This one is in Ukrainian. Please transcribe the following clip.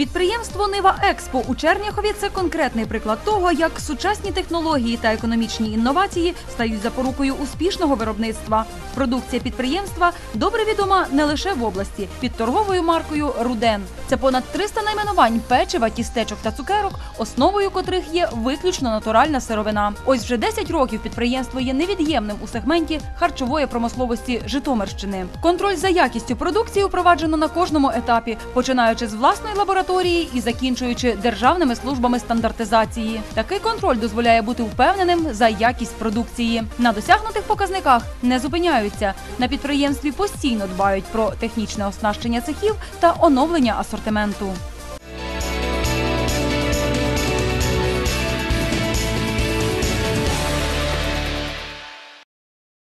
Підприємство «Нива Експо» у Черняхові – це конкретний приклад того, як сучасні технології та економічні інновації стають запорукою успішного виробництва. Продукція підприємства добре відома не лише в області. Під торговою маркою «Руден». Це понад 300 найменувань печива, тістечок та цукерок, основою котрих є виключно натуральна сировина. Ось вже 10 років підприємство є невід'ємним у сегменті харчової промисловості Житомирщини. Контроль за якістю продукції впроваджено на кожному етапі, починаючи з власної лабораторії і закінчуючи державними службами стандартизації. Такий контроль дозволяє бути впевненим за якість продукції. На досягнутих показниках не зупиняються. На підприємстві постійно дбають про технічне оснащення цехів та оновлення асортименту.